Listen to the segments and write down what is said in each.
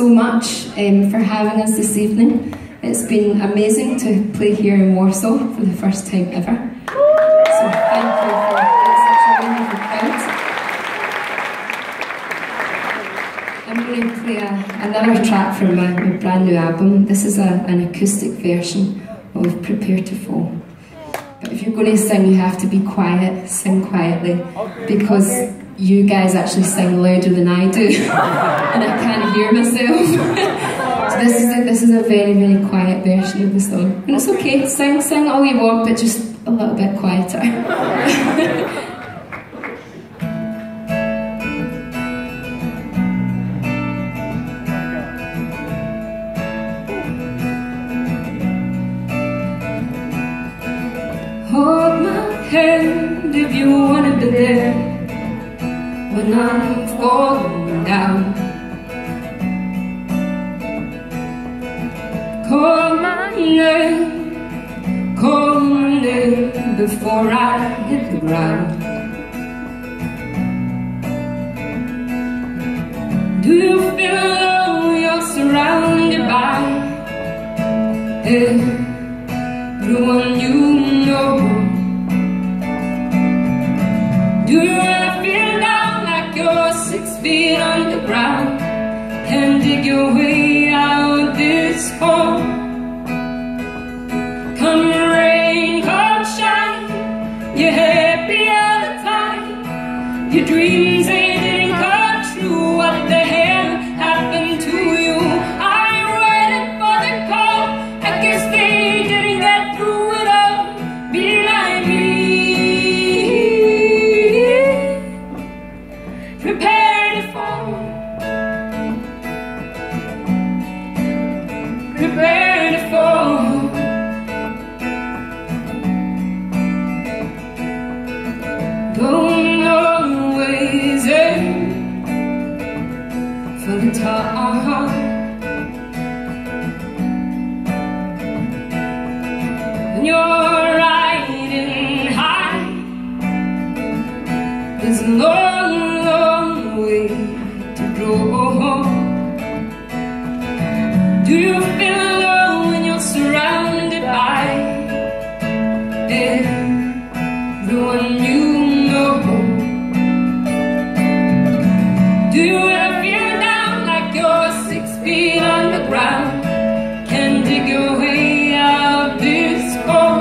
so much for having us this evening. It's been amazing to play here in Warsaw for the first time ever. So thank you for such a wonderful crowd. I'm going to play another track from my brand new album. This is an acoustic version of Prepare to Fall. But if you're going to sing, you have to be quiet, sing quietly, because you guys actually sing louder than I do, and I can't hear myself. So this is a very, very quiet version of the song. And it's okay, sing all you want, but just a little bit quieter. Hold my hand if you wanna be there when I'm falling down. Call my name before I hit the ground. Do you feel you're surrounded by everyone you know? Do you ever feel down like you're 6 feet underground? Can't dig your way out this hole? Come rain, come shine, you're happy all the time. Your dreams they didn't come true. What the hell happened to you? I'm waiting for the call. I guess they didn't get through it all. Be like me. Prepare to fall. Prepare to fall. Don't always aim for the top. When you're riding high, there's a long, long way to go. Do you feel alone when you're surrounded by everyone you know? Do you ever feel down like you're 6 feet underground? Can't dig your way out this hole?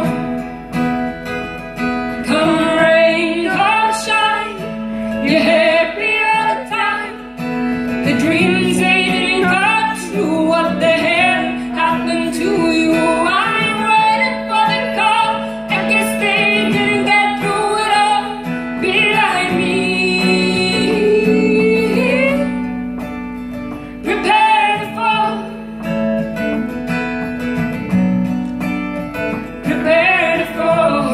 Come rain, come shine, you're happy all the time. The dreams they didn't come true. What the hell happened to you? I'm waiting for the call. I guess they didn't get through it all. Be like me. Prepare to fall. Prepare to fall.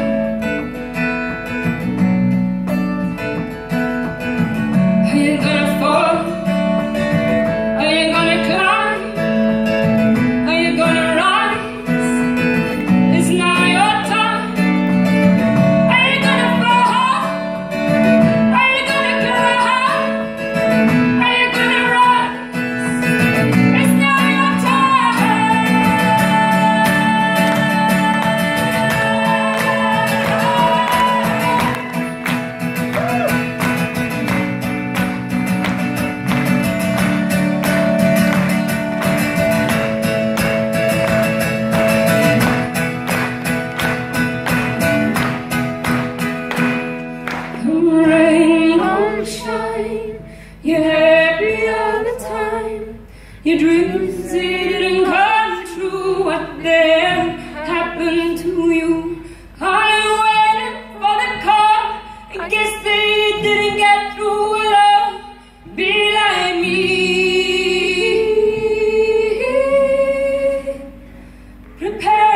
Are you gonna fall? Are you gonna climb? Are you gonna rise? It's now your time. Are you gonna fall? Are you gonna cry? Are you gonna rise? It's now your Come rain, come shine, you're happy all the time. Your dreams they didn't come true. What the hell happened to you? I'm waiting for the call. I guess they didn't get through it all. Be like me. Prepare